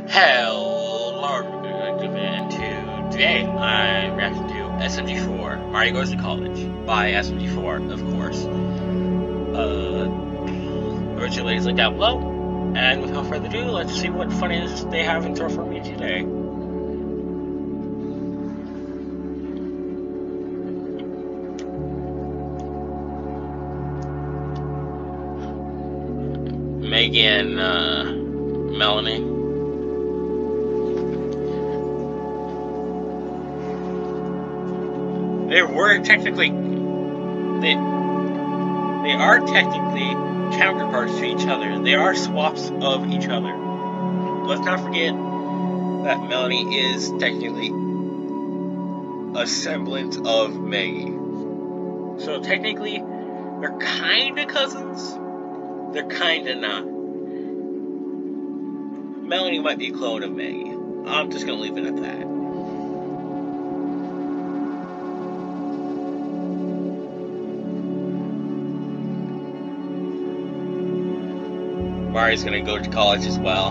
Hello, and today I'm reacting to SMG4, Mario Goes to College, by SMG4, of course. Originally is linked down below, and without further ado, let's see what funniness they have in store for me today. Megan, Melanie. They are technically counterparts to each other. They are swaps of each other. Let's not forget that Melanie is technically a semblance of Maggie. So technically, they're kinda cousins. They're kinda not. Melanie might be a clone of Maggie. I'm just gonna leave it at that. Mario's gonna go to college as well.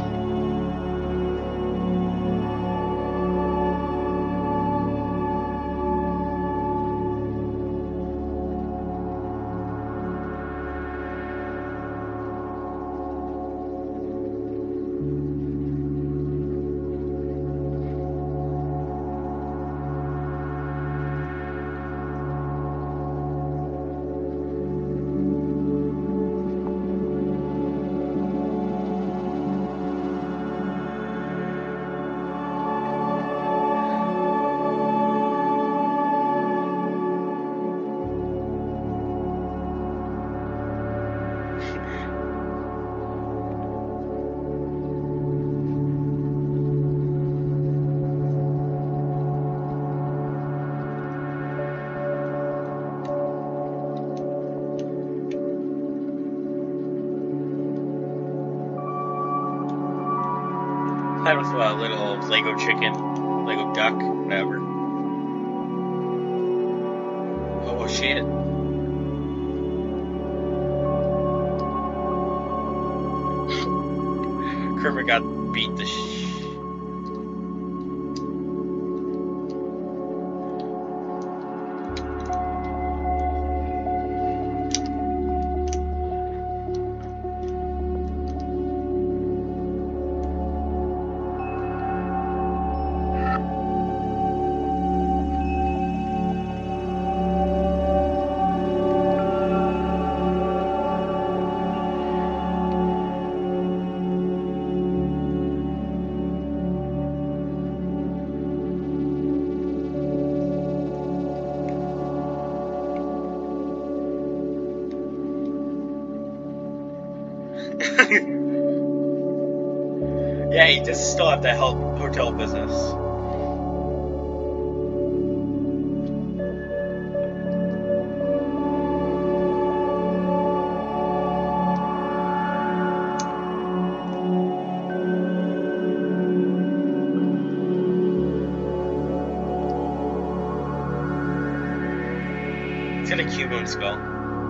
That was a little Lego chicken, Lego duck, whatever. Oh shit. Kermit got beat the Yeah, he just still have to help hotel business. He's got a Cubone skull.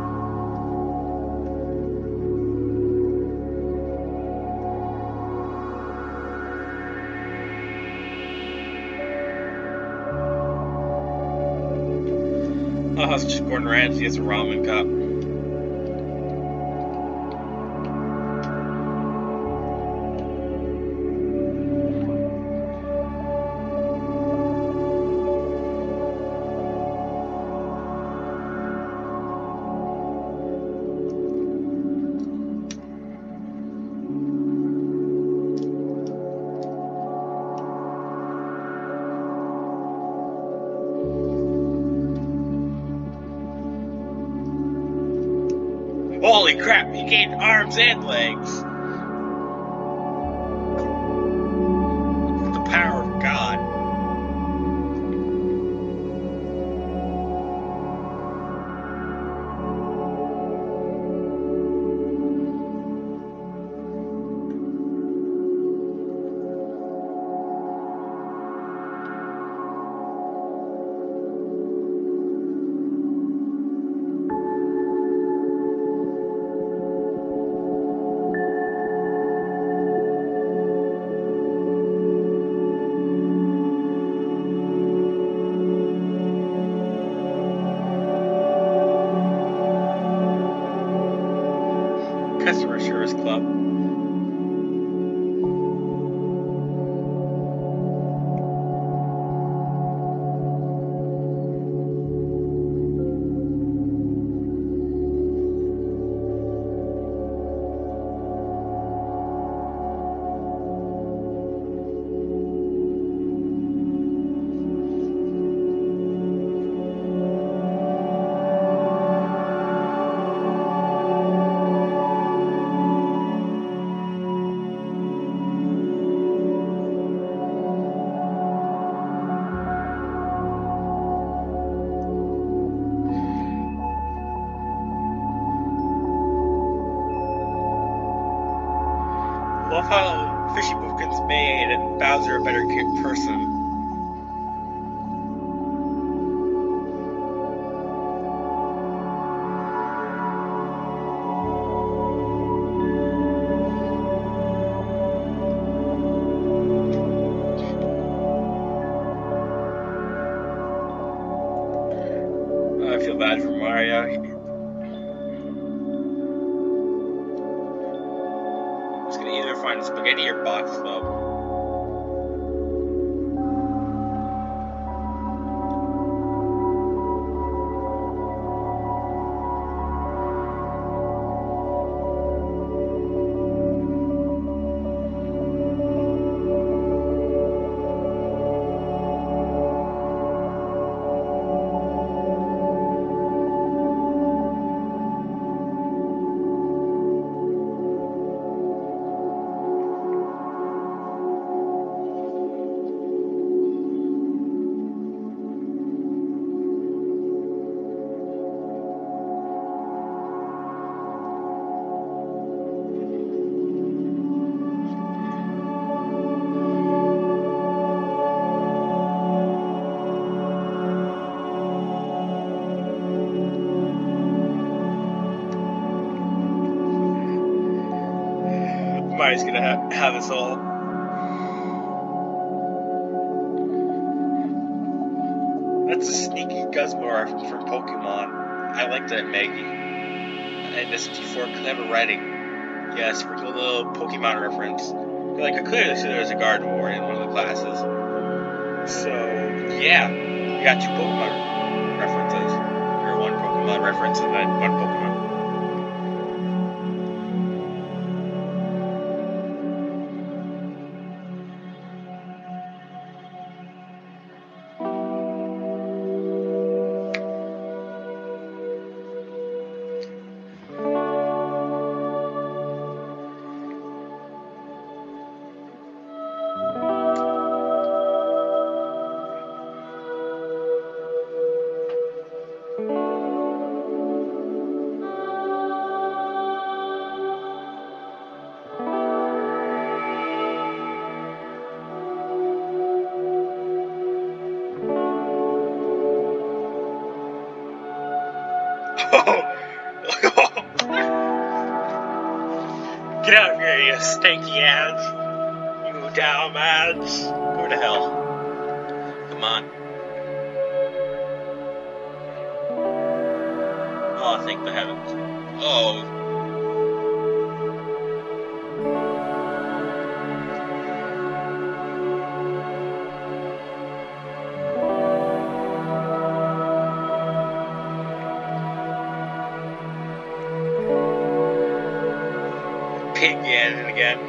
Oh, it's just Gordon Ramsay has a ramen cup. Holy crap, he gained arms and legs! The power of God. Customer Service Club. Love how Fishy Pumpkins made Bowser a better person. I feel bad for Mario. He's gonna either find a spaghetti or box club. Mario's gonna have us all. That's a sneaky Guzmar from Pokemon. I like that Maggie. And S54 clever writing. Yeah, sprinkle a little Pokemon reference. Like, I clearly see there's a Gardevoir in one of the classes. So, yeah, we got two Pokemon references. Or one Pokemon reference and then one Pokemon. Get out of here, you stanky ads. You dumb ads. Go to hell. Come on. Oh, thank the heavens. Oh. Pig again.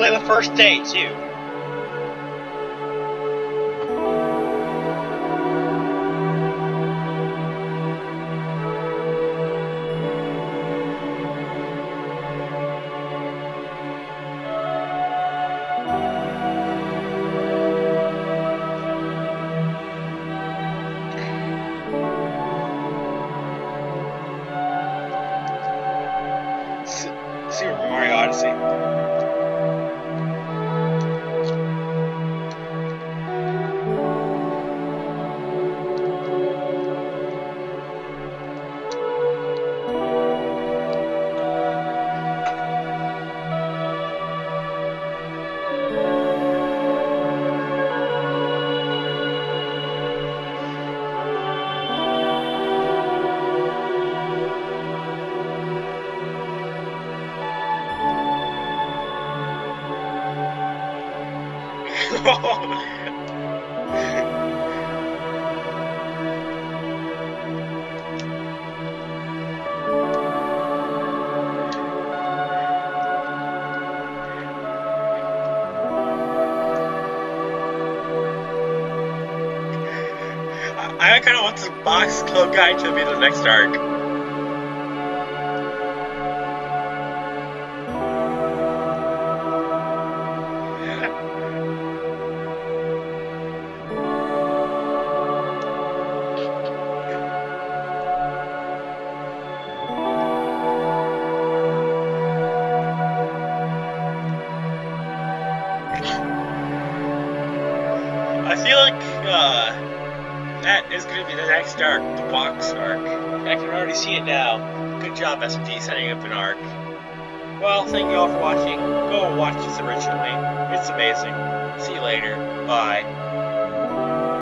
only the first day, too. Super Mario Odyssey. I kind of want this box club guy to be the next arc. I feel like that is going to be the next arc, the box arc. I can already see it now. Good job, SMT, setting up an arc. Well, thank you all for watching. Go watch this originally. It's amazing. See you later. Bye.